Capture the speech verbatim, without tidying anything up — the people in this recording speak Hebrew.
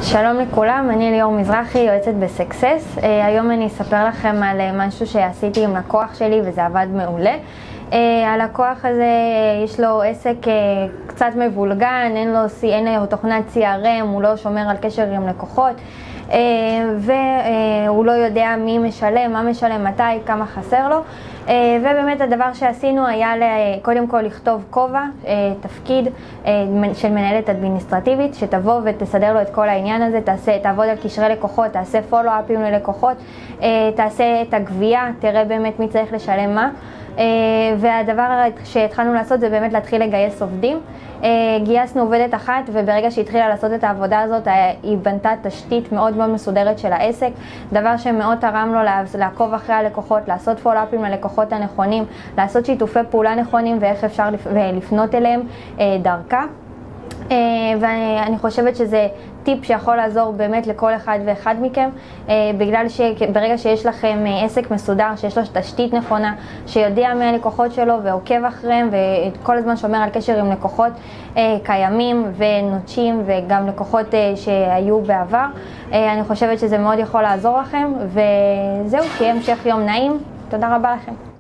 שלום לכולם, אני ליאור מזרחי, יועצת בסקסס. היום אני אספר לכם על משהו שעשיתי עם לקוח שלי וזה עבד מעולה. הלקוח הזה יש לו עסק קצת מבולגן, אין לו, אין לו תוכנת סי אר אם, הוא לא שומר על קשר עם לקוחות, והוא לא יודע מי משלם, מה משלם, מתי, כמה חסר לו. ובאמת הדבר שעשינו היה קודם כל לכתוב כובע, תפקיד של מנהלת אדמיניסטרטיבית שתבוא ותסדר לו את כל העניין הזה, תעשה, תעבוד על קשרי לקוחות, תעשה פולו-אפים ללקוחות, תעשה את הגבייה, תראה באמת מי צריך לשלם מה. והדבר שהתחלנו לעשות זה באמת להתחיל לגייס עובדים. גייסנו עובדת אחת, וברגע שהתחילה לעשות את העבודה הזאת היא בנתה תשתית מאוד מאוד מסודרת של העסק, דבר שמאוד תרם לו לעקוב אחרי הלקוחות, לעשות פולו-אפים ללקוחות הנכונים, לעשות שיתופי פעולה נכונים ואיך אפשר לפנות אליהם דרכה. ואני חושבת שזה טיפ שיכול לעזור באמת לכל אחד ואחד מכם, בגלל שברגע שיש לכם עסק מסודר, שיש לו תשתית נכונה, שיודע מי הלקוחות שלו ועוקב אחריהם וכל הזמן שומר על קשר עם לקוחות קיימים ונוטשים וגם לקוחות שהיו בעבר, אני חושבת שזה מאוד יכול לעזור לכם. וזהו, שיהיה המשך יום נעים. תודה רבה לכם.